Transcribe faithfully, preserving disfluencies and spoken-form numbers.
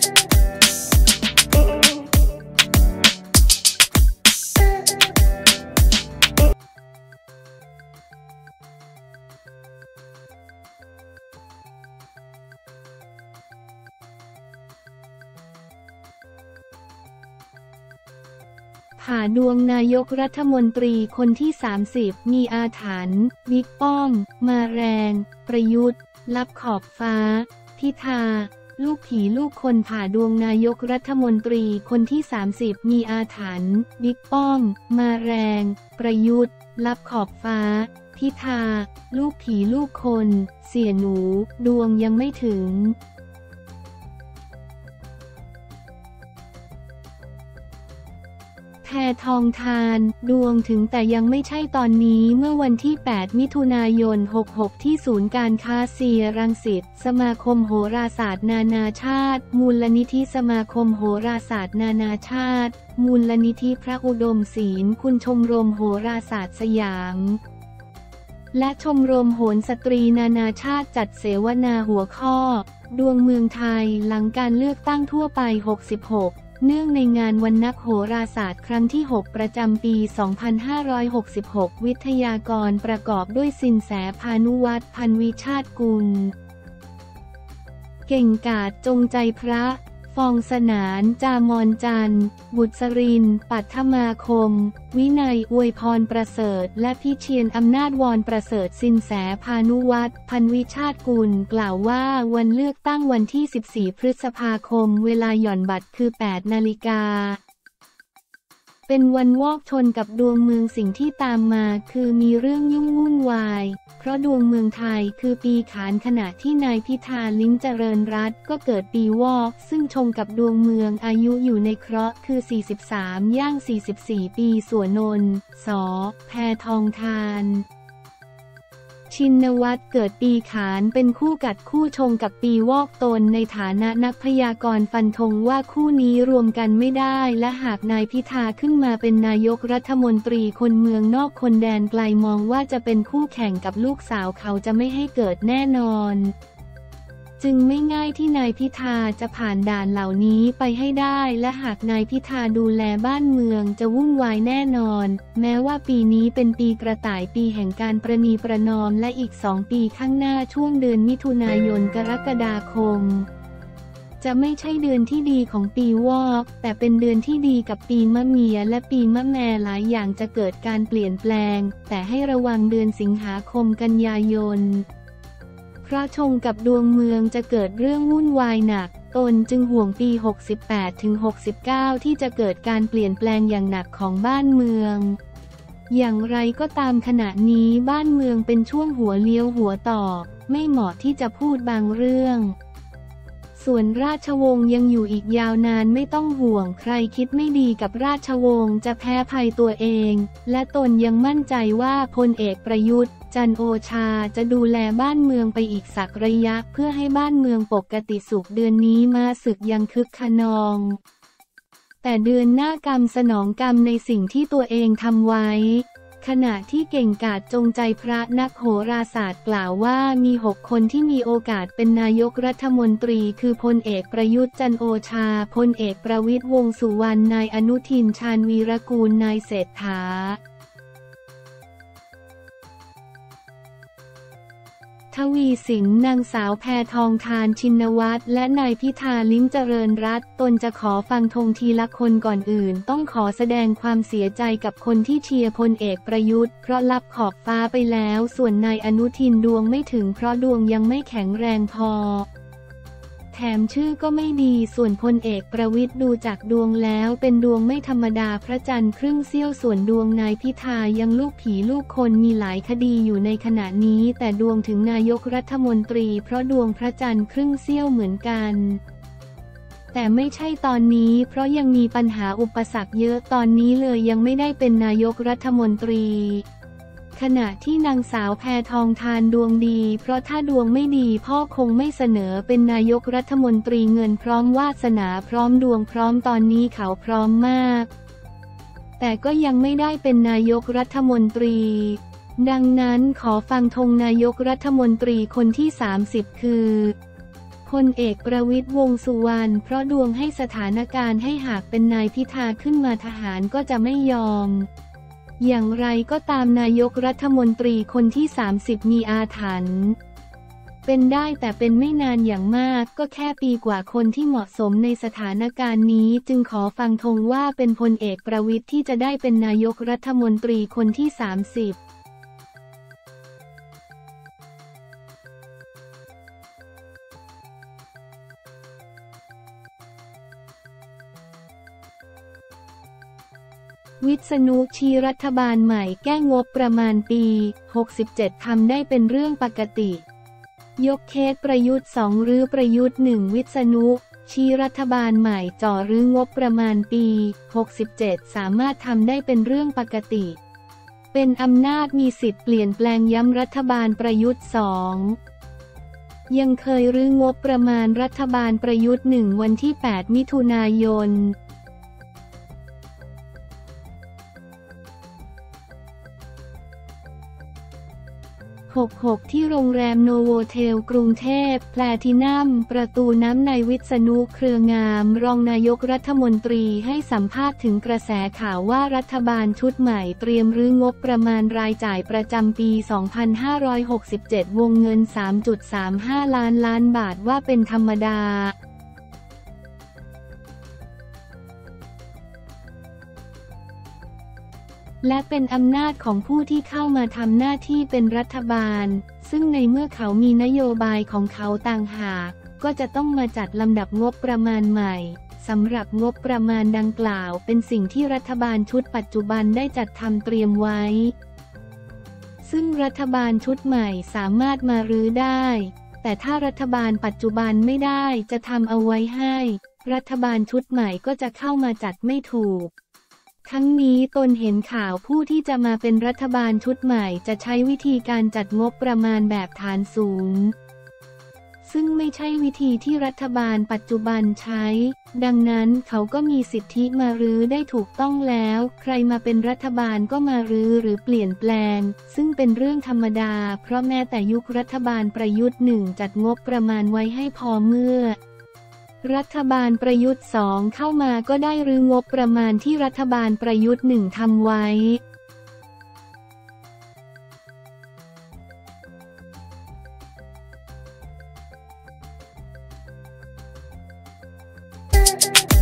ผ่าดวงนายกรัฐมนตรีคนที่สามสิบมีอาถรรพ์บิ๊กป้อมมาแรงประยุทธ์ลับขอบฟ้าพิธาลูกผีลูกคนผ่าดวงนายกรัฐมนตรีคนที่สามสิบมีอาถรรพ์บิ๊กป้อมมาแรงประยุทธ์ลับขอบฟ้าพิธาลูกผีลูกคนเสี่ยหนูดวงยังไม่ถึงแพทองธารดวงถึงแต่ยังไม่ใช่ตอนนี้เมื่อวันที่แปดมิถุนายนหกหกที่ศูนย์การค้าเซียรังสิตสมาคมโหราศาสตร์นานาชาติมูลนิธิสมาคมโหราศาสตร์นานาชาติมูลนิธิพระอุดมศีลคุณชมรมโหราศาสตร์สยามและชมรมโหรสตรีนานาชาติจัดเสวนาหัวข้อดวงเมืองไทยหลังการเลือกตั้งทั่วไปหกสิบหกเนื่องในงานวันนักโหราศาสตร์ครั้งที่หกประจำปี สองพันห้าร้อยหกสิบหก วิทยากรประกอบด้วยสินแสพานุวัฒน์ พันวิชาติกุลเก่งกาจจงใจพระฟองสนานจามอนจันทร์บุษรินทร์ปัทมาคมวินัยอวยพรประเสริฐและพิเชียรอำนาจวรประเสริฐสินแสพานุวัฒน์ พันวิชาติกุลกล่าวว่าวันเลือกตั้งวันที่สิบสี่พฤษภาคมเวลาหย่อนบัตรคือแปดนาฬิกาเป็นวันวอกชนกับดวงเมืองสิ่งที่ตามมาคือมีเรื่องยุ่งวุ่นวายเพราะดวงเมืองไทยคือปีขานขณะที่นายพิธาลิ้มเจริญรัตน์ก็เกิดปีวอกซึ่งชงกับดวงเมืองอายุอยู่ในเคราะห์คือสี่สิบสามย่างสี่สิบสี่ปีส่วนนนท์สอแพทองธารชินวัตรเกิดปีขานเป็นคู่กัดคู่ชงกับปีวอกตนในฐานะนักพยากรณ์ฟันธงว่าคู่นี้รวมกันไม่ได้และหากนายพิธาขึ้นมาเป็นนายกรัฐมนตรีคนเมืองนอกคนแดนไกลมองว่าจะเป็นคู่แข่งกับลูกสาวเขาจะไม่ให้เกิดแน่นอนจึงไม่ง่ายที่นายพิธาจะผ่านด่านเหล่านี้ไปให้ได้และหากนายพิธาดูแลบ้านเมืองจะวุ่นวายแน่นอนแม้ว่าปีนี้เป็นปีกระต่ายปีแห่งการประนีประนอมและอีกสองปีข้างหน้าช่วงเดือนมิถุนายนกรกฎาคมจะไม่ใช่เดือนที่ดีของปีวอกแต่เป็นเดือนที่ดีกับปีมะเมียและปีมะแม่หลายอย่างจะเกิดการเปลี่ยนแปลงแต่ให้ระวังเดือนสิงหาคมกันยายนเพราะชงกับดวงเมืองจะเกิดเรื่องวุ่นวายหนักตนจึงห่วงปีหกสิบแปดถึงหกสิบเก้าที่จะเกิดการเปลี่ยนแปลงอย่างหนักของบ้านเมืองอย่างไรก็ตามขณะนี้บ้านเมืองเป็นช่วงหัวเลี้ยวหัวต่อไม่เหมาะที่จะพูดบางเรื่องส่วนราชวงศ์ยังอยู่อีกยาวนานไม่ต้องห่วงใครคิดไม่ดีกับราชวงศ์จะแพ้ภัยตัวเองและตนยังมั่นใจว่าพลเอกประยุทธ์จันทร์โอชาจะดูแลบ้านเมืองไปอีกสักระยะเพื่อให้บ้านเมืองปกติสุขเดือนนี้มาศึกยังคึกคะนองแต่เดือนหน้ากรรมสนองกรรมในสิ่งที่ตัวเองทำไว้ขณะที่เก่งกาจจงใจพระนักโหราศาสตร์กล่าวว่ามีหกคนที่มีโอกาสเป็นนายกรัฐมนตรีคือพลเอกประยุทธ์จันทร์โอชาพลเอกประวิตรวงษ์สุวรรณนายอนุทินชาญวีรกูลนายเศรษฐาทวีสินนางสาวแพทองธารชินวัตรและนายพิธาลิ้มเจริญรัตน์ตนจะขอฟังธงทีละคนก่อนอื่นต้องขอแสดงความเสียใจกับคนที่เชียร์พลเอกประยุทธ์เพราะลับขอบฟ้าไปแล้วส่วนนายอนุทินดวงไม่ถึงเพราะดวงยังไม่แข็งแรงพอแถมชื่อก็ไม่ดีส่วนพลเอกประวิตรดูจากดวงแล้วเป็นดวงไม่ธรรมดาพระจันทร์ครึ่งเสี้ยวส่วนดวงนายพิธายังลูกผีลูกคนมีหลายคดีอยู่ในขณะนี้แต่ดวงถึงนายกรัฐมนตรีเพราะดวงพระจันทร์ครึ่งเสี้ยวเหมือนกันแต่ไม่ใช่ตอนนี้เพราะยังมีปัญหาอุปสรรคเยอะตอนนี้เลยยังไม่ได้เป็นนายกรัฐมนตรีขณะที่นางสาวแพทองธารดวงดีเพราะถ้าดวงไม่ดีพ่อคงไม่เสนอเป็นนายกรัฐมนตรีเงินพร้อมวาสนาพร้อมดวงพร้อมตอนนี้เขาพร้อมมากแต่ก็ยังไม่ได้เป็นนายกรัฐมนตรีดังนั้นขอฟังธงนายกรัฐมนตรีคนที่สามสิบคือพพลเอกประวิตรวงษ์สุวรรณเพราะดวงให้สถานการณ์ให้หากเป็นนายพิธาขึ้นมาทหารก็จะไม่ยอมอย่างไรก็ตามนายกรัฐมนตรีคนที่สามสิบมีอาถรรพ์เป็นได้แต่เป็นไม่นานอย่างมากก็แค่ปีกว่าคนที่เหมาะสมในสถานการณ์นี้จึงขอฟังธงว่าเป็นพลเอกประวิตรที่จะได้เป็นนายกรัฐมนตรีคนที่สามสิบวิษณุชี้รัฐบาลใหม่แก้งบประมาณปีหกสิบเจ็ดทำได้เป็นเรื่องปกติยกเคสประยุทธ์สองรื้อประยุทธ์หนึ่งวิษณุชี้รัฐบาลใหม่จ่อรื้องบประมาณปีหกสิบเจ็ดสามารถทำได้เป็นเรื่องปกติเป็นอำนาจมีสิทธิ์เปลี่ยนแปลงย้ำรัฐบาลประยุทธ์สองยังเคยรื้องบประมาณรัฐบาลประยุทธ์หนึ่งวันที่แปดมิถุนายนหกสิบหกที่โรงแรมโนโวเทลกรุงเทพแพลทินัมประตูน้ำในวิษณุเครืองามรองนายกรัฐมนตรีให้สัมภาษณ์ถึงกระแสข่าวว่ารัฐบาลชุดใหม่เตรียมรื้องบประมาณรายจ่ายประจำปี สองพันห้าร้อยหกสิบเจ็ด วงเงิน สามจุดสามห้า ล้านล้านบาทว่าเป็นธรรมดาและเป็นอำนาจของผู้ที่เข้ามาทำหน้าที่เป็นรัฐบาลซึ่งในเมื่อเขามีนโยบายของเขาต่างหากก็จะต้องมาจัดลำดับงบประมาณใหม่สำหรับงบประมาณดังกล่าวเป็นสิ่งที่รัฐบาลชุดปัจจุบันได้จัดทำเตรียมไว้ซึ่งรัฐบาลชุดใหม่สามารถมารื้อได้แต่ถ้ารัฐบาลปัจจุบันไม่ได้จะทำเอาไว้ให้รัฐบาลชุดใหม่ก็จะเข้ามาจัดไม่ถูกทั้งนี้ตนเห็นข่าวผู้ที่จะมาเป็นรัฐบาลชุดใหม่จะใช้วิธีการจัดงบประมาณแบบฐานสูงซึ่งไม่ใช่วิธีที่รัฐบาลปัจจุบันใช้ดังนั้นเขาก็มีสิทธิมารื้อได้ถูกต้องแล้วใครมาเป็นรัฐบาลก็มารื้อหรือเปลี่ยนแปลงซึ่งเป็นเรื่องธรรมดาเพราะแม้แต่ยุครัฐบาลประยุทธ์หนึ่งจัดงบประมาณไว้ให้พอเมื่อรัฐบาลประยุทธ์สองเข้ามาก็ได้รื้องบประมาณที่รัฐบาลประยุทธ์หนึ่งทำไว้